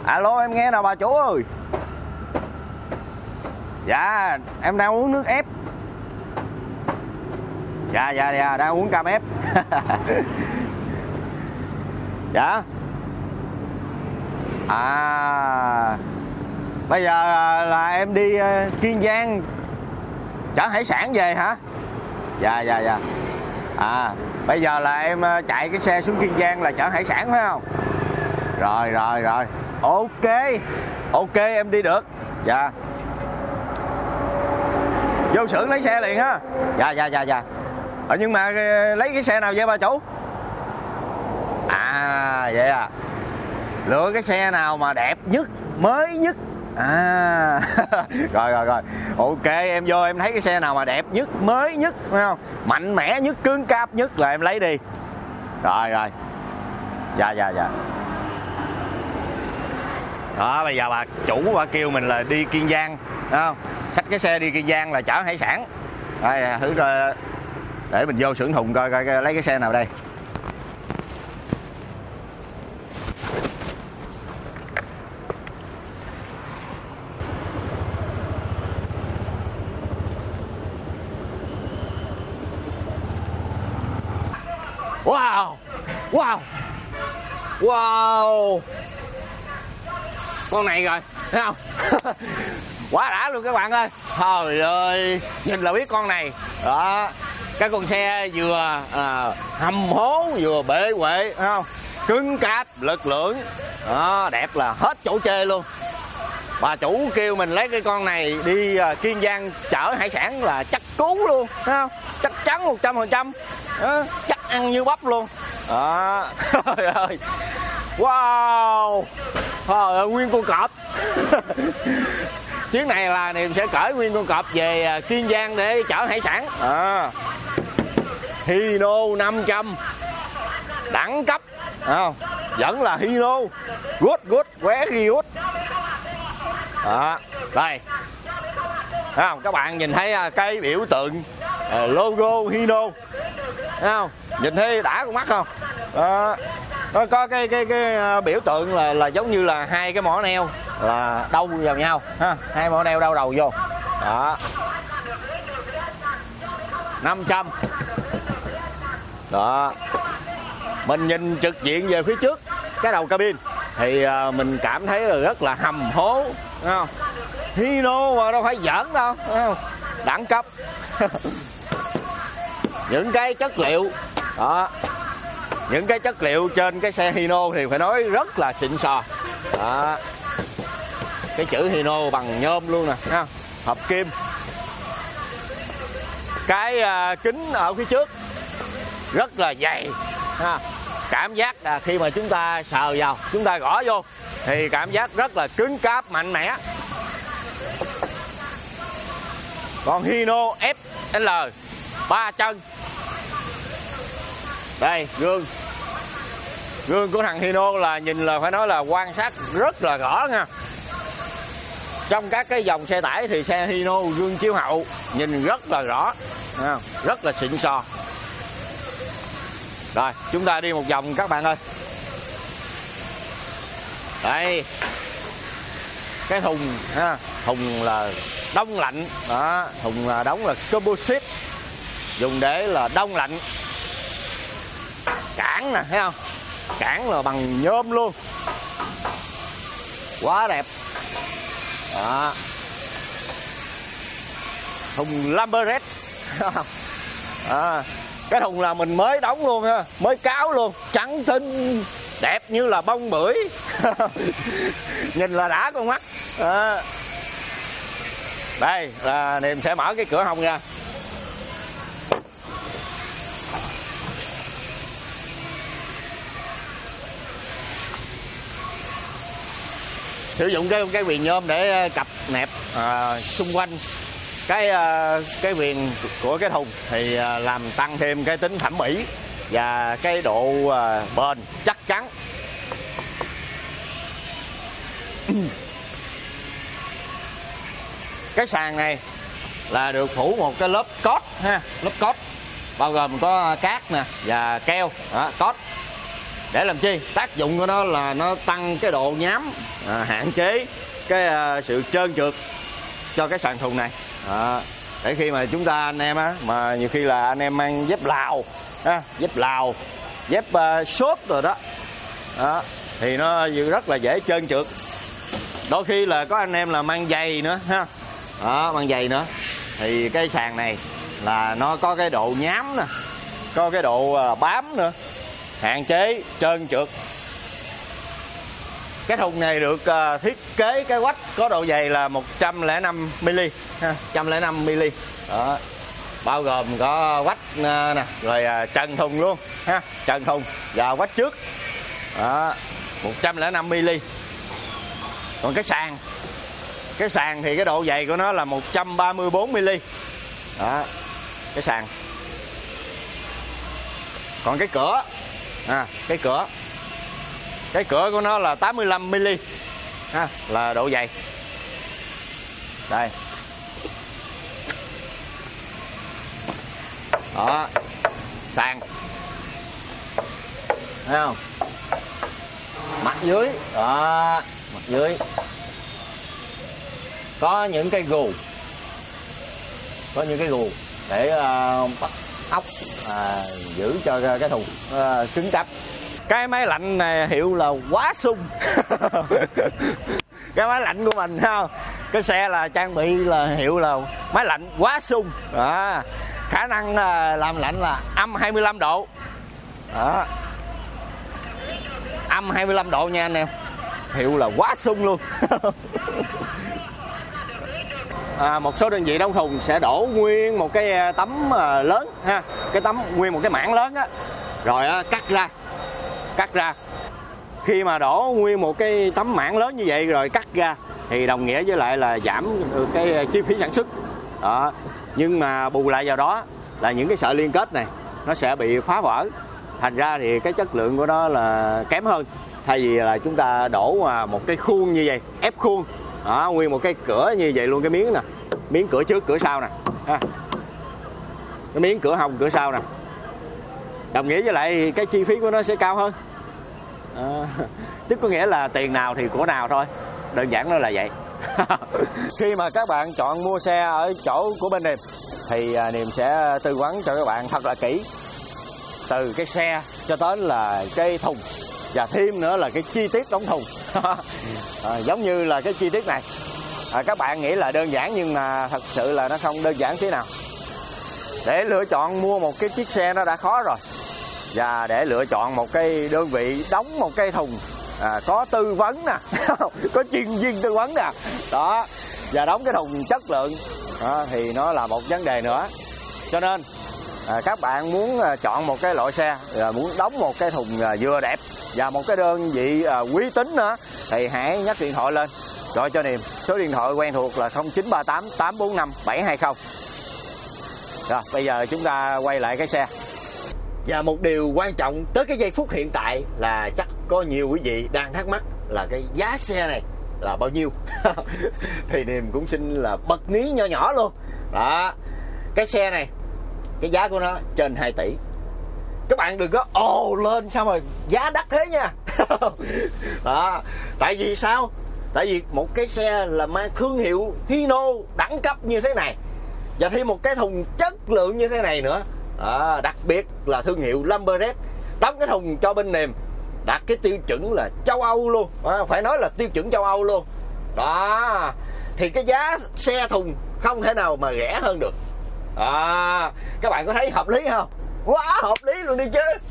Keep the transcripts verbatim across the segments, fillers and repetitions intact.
Alo, em nghe nào bà chủ ơi. Dạ, em đang uống nước ép. Dạ, dạ, dạ, đang uống cam ép. Dạ. À, bây giờ là em đi Kiên Giang chở hải sản về hả? Dạ, dạ, dạ. À, bây giờ là em chạy cái xe xuống Kiên Giang là chở hải sản phải không? Rồi, rồi, rồi. Ok. Ok, em đi được. Dạ. Vô xưởng lấy xe liền ha. Dạ, dạ, dạ, dạ. Ờ, nhưng mà lấy cái xe nào vậy bà chủ? À, vậy à. Lựa cái xe nào mà đẹp nhất, mới nhất. À. Rồi, rồi, rồi. Ok, em vô em thấy cái xe nào mà đẹp nhất, mới nhất, phải không? Mạnh mẽ nhất, cứng cáp nhất là em lấy đi. Rồi, rồi. Dạ, dạ, dạ. Đó, bây giờ bà chủ bà kêu mình là đi Kiên Giang, đúng không? Xách cái xe đi Kiên Giang là chở hải sản. Đây, thử coi, để mình vô xưởng thùng coi, coi, coi lấy cái xe nào đây. Wow, wow, wow, con này rồi, thấy không? Quá đã luôn các bạn ơi. Trời ơi, nhìn là biết con này. Đó, cái con xe vừa à, hầm hố vừa bể quệ, thấy không? Cứng cáp, lực lượng. Đó, đẹp là hết chỗ chê luôn. Bà chủ kêu mình lấy cái con này đi uh, Kiên Giang chở hải sản là chắc cứu luôn, thấy không? Chắc chắn một trăm phần trăm. Chắc ăn như bắp luôn. Đó. Trời ơi. Wow. Trời ơi, nguyên con cọp. Chuyến này là Niềm sẽ cởi nguyên con cọp về Kiên Giang để chở hải sản. À. Hino năm trăm. Đẳng cấp. Không? Vẫn là Hino. Good, good, very good. Đó. Đây. Thấy không? Các bạn nhìn thấy cái biểu tượng logo Hino. Thấy không? Nhìn thấy đã con mắt không? Đó. Nó có cái cái cái biểu tượng là là giống như là hai cái mỏ neo là đâu vào nhau ha, hai mỏ neo đâu đầu vô. Đó. năm trăm. Đó. Mình nhìn trực diện về phía trước cái đầu cabin thì uh, mình cảm thấy là rất là hầm hố, thấy không? Hino mà đâu phải giỡn đâu, thấy không? Đẳng cấp. Những cái chất liệu đó, những cái chất liệu trên cái xe Hino thì phải nói rất là xịn sò. Đó. Cái chữ Hino bằng nhôm luôn nè, thấy không? Hợp kim. Cái uh, kính ở phía trước rất là dày ha. Cảm giác là khi mà chúng ta sờ vào, chúng ta gõ vô thì cảm giác rất là cứng cáp, mạnh mẽ. Còn Hino ép lờ ba chân. Đây, gương. Gương của thằng Hino là nhìn là phải nói là quan sát rất là rõ nha. Trong các cái dòng xe tải thì xe Hino gương chiếu hậu nhìn rất là rõ, rất là xịn sò. Rồi, chúng ta đi một vòng các bạn ơi. Đây. Cái thùng ha, thùng là đông lạnh, đó, thùng là đóng là composite, dùng để là đông lạnh. Cản nè, thấy không? Cản là bằng nhôm luôn. Quá đẹp. Đó. Thùng Lamborghini. À, cái thùng là mình mới đóng luôn ha, mới cáo luôn, trắng tinh, đẹp như là bông bưởi. Nhìn là đã con mắt. À. Đây là Niềm sẽ mở cái cửa hông ra. Sử dụng cái cái viền nhôm để cặp nẹp à, xung quanh cái cái viền của cái thùng thì làm tăng thêm cái tính thẩm mỹ và cái độ bền chắc chắn. Cái sàn này là được phủ một cái lớp cốt ha, lớp cốt bao gồm có cát nè và keo, đó, cốt. Để làm chi? Tác dụng của nó là nó tăng cái độ nhám, à, hạn chế cái à, sự trơn trượt cho cái sàn thùng này. À, để khi mà chúng ta anh em á, mà nhiều khi là anh em mang dép Lào, à, dép Lào, dép uh, short rồi đó, đó, thì nó rất là dễ trơn trượt. Đôi khi là có anh em là mang giày nữa ha, đó, mang giày nữa, thì cái sàn này là nó có cái độ nhám nè, có cái độ uh, bám nữa, hạn chế trơn trượt. Cái thùng này được uh, thiết kế cái quách có độ dày là một trăm lẻ năm mi-li ha, một trăm lẻ năm mi-li. Đó. Bao gồm có quách uh, nè, rồi uh, trần thùng luôn ha, trần thùng và quách trước. Đó. một trăm lẻ năm mi-li. Còn cái sàn, cái sàn thì cái độ dày của nó là một trăm ba mươi bốn mi-li. Đó. Cái sàn. Còn cái cửa, à, cái cửa cái cửa của nó là tám mươi lăm mi-li ha, là độ dày. Đây. Đó. Sàn. Thấy không? Mặt dưới, đó, mặt dưới có những cái gù, có những cái gù để uh, bắt ốc, uh, giữ cho cái thùng uh, cứng cáp. Cái máy lạnh này hiệu là Quá Sung. Cái máy lạnh của mình không, cái xe là trang bị là hiệu là máy lạnh Quá Sung. Đó. Khả năng làm lạnh là âm hai mươi lăm độ. Đó. Âm hai mươi lăm độ nha anh em. Hiệu là Quá Sung luôn. À, một số đơn vị đóng thùng sẽ đổ nguyên một cái tấm lớn ha, cái tấm nguyên một cái mảng lớn á, rồi á, cắt ra cắt ra khi mà đổ nguyên một cái tấm mảng lớn như vậy rồi cắt ra thì đồng nghĩa với lại là giảm được cái chi phí sản xuất đó. Nhưng mà bù lại vào đó là những cái sợi liên kết này nó sẽ bị phá vỡ, thành ra thì cái chất lượng của nó là kém hơn. Thay vì là chúng ta đổ một cái khuôn như vậy, ép khuôn đó, nguyên một cái cửa như vậy luôn, cái miếng nè, miếng cửa trước cửa sau nè ha. Cái miếng cửa hông cửa sau nè, đồng nghĩa với lại cái chi phí của nó sẽ cao hơn. À, tức có nghĩa là tiền nào thì của nào thôi, đơn giản nó là vậy. Khi mà các bạn chọn mua xe ở chỗ của bên Niềm thì Niềm sẽ tư vấn cho các bạn thật là kỹ, từ cái xe cho tới là cái thùng, và thêm nữa là cái chi tiết đóng thùng. À, giống như là cái chi tiết này, à, các bạn nghĩ là đơn giản nhưng mà thật sự là nó không đơn giản thế nào. Để lựa chọn mua một cái chiếc xe nó đã khó rồi, và để lựa chọn một cái đơn vị đóng một cái thùng à, có tư vấn nè, có chuyên viên tư vấn nè đó, và đóng cái thùng chất lượng đó, thì nó là một vấn đề nữa. Cho nên à, các bạn muốn à, chọn một cái loại xe, à, muốn đóng một cái thùng à, vừa đẹp và một cái đơn vị à, uy tín nữa, thì hãy nhắc điện thoại lên gọi cho Niềm. Số điện thoại quen thuộc là không chín ba tám tám bốn năm bảy hai không. Rồi bây giờ chúng ta quay lại cái xe. Và một điều quan trọng tới cái giây phút hiện tại là chắc có nhiều quý vị đang thắc mắc là cái giá xe này là bao nhiêu. Thì Niềm cũng xin là bật mí nhỏ nhỏ luôn. Đó, cái xe này cái giá của nó trên hai tỷ. Các bạn đừng có ồ lên sao mà giá đắt thế nha. Đó, tại vì sao? Tại vì một cái xe là mang thương hiệu Hino đẳng cấp như thế này, và thêm một cái thùng chất lượng như thế này nữa. À, đặc biệt là thương hiệu Lamborghini đóng cái thùng cho bên Niềm đạt cái tiêu chuẩn là châu Âu luôn, à, phải nói là tiêu chuẩn châu Âu luôn đó, thì cái giá xe thùng không thể nào mà rẻ hơn được. À, các bạn có thấy hợp lý không? Quá hợp lý luôn đi chứ.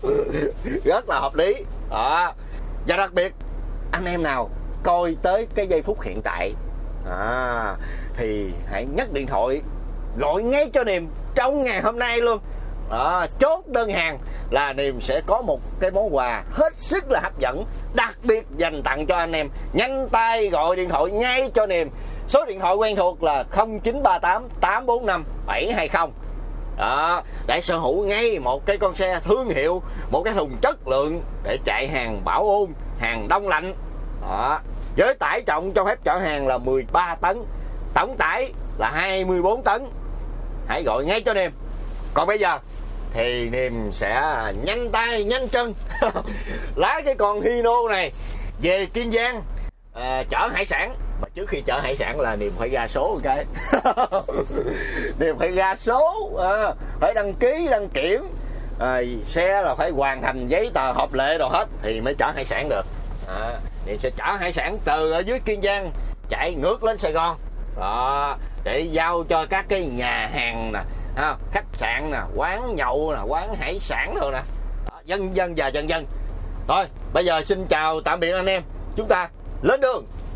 Rất là hợp lý đó. Và đặc biệt anh em nào coi tới cái giây phút hiện tại à, thì hãy nhấc điện thoại gọi ngay cho Niềm trong ngày hôm nay luôn đó, chốt đơn hàng là Niềm sẽ có một cái món quà hết sức là hấp dẫn, đặc biệt dành tặng cho anh em. Nhanh tay gọi điện thoại ngay cho Niềm. Số điện thoại quen thuộc là không chín ba tám tám bốn năm bảy hai không đó, để sở hữu ngay một cái con xe thương hiệu, một cái thùng chất lượng để chạy hàng bảo ôn, hàng đông lạnh đó, với tải trọng cho phép chở hàng là mười ba tấn, tổng tải là hai mươi bốn tấn. Hãy gọi ngay cho Niềm. Còn bây giờ thì Niềm sẽ nhanh tay nhanh chân lái cái con Hino này về Kiên Giang à, chở hải sản. Mà trước khi chở hải sản là Niềm phải ra số một cái Niềm phải ra số à, phải đăng ký đăng kiểm à, xe là phải hoàn thành giấy tờ hợp lệ đồ hết thì mới chở hải sản được. à, Niềm sẽ chở hải sản từ ở dưới Kiên Giang chạy ngược lên Sài Gòn đó, để giao cho các cái nhà hàng nè, khách sạn nè, quán nhậu nè, quán hải sản rồi nè, dân dân và dân dân. Thôi bây giờ xin chào tạm biệt anh em, chúng ta lên đường.